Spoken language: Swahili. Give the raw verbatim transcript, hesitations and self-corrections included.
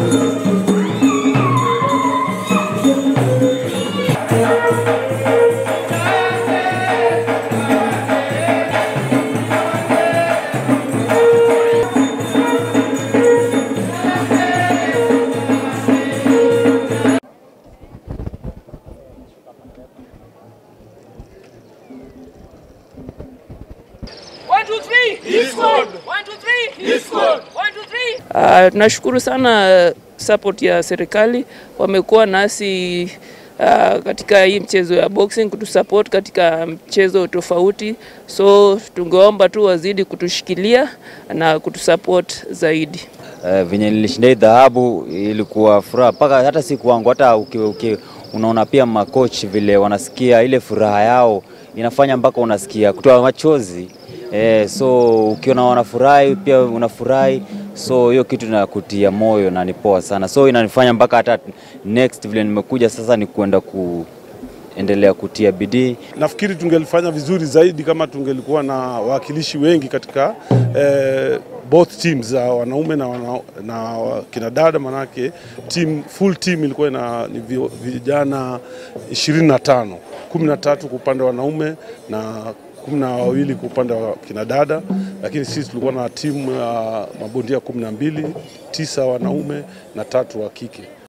Uh, tunashukuru sana support ya serikali, wamekuwa nasi uh, katika hii mchezo ya boxing, kutusupport katika mchezo tofauti, so tungeomba tu wazidi kutushikilia na kutusupport zaidi. Uh, venye nilishinda dhahabu ilikuwa furaha paka hata siku wangu, hata uki, uki, unaona pia makochi vile wanasikia ile furaha yao inafanya mpaka unasikia kutoa machozi. Eh, so ukiona wanafurahi pia unafurahi, so hiyo kitu inakutia moyo na ni poa sana. So inanifanya mpaka hata next vile nimekuja sasa ni kwenda kuendelea kutia bidii. Nafikiri tungelifanya vizuri zaidi kama tungelikuwa na wawakilishi wengi katika eh, both teams za wanaume na wana, na kina dada, manake team full team ilikuwa na vijana ishirini na tano, kumi na tatu kwa upande wa wanaume na kumi na wawili kwa upande wa kina dada, lakini sisi tulikuwa na timu ya mabondia kumi na mbili, tisa wanaume na tatu wa kike.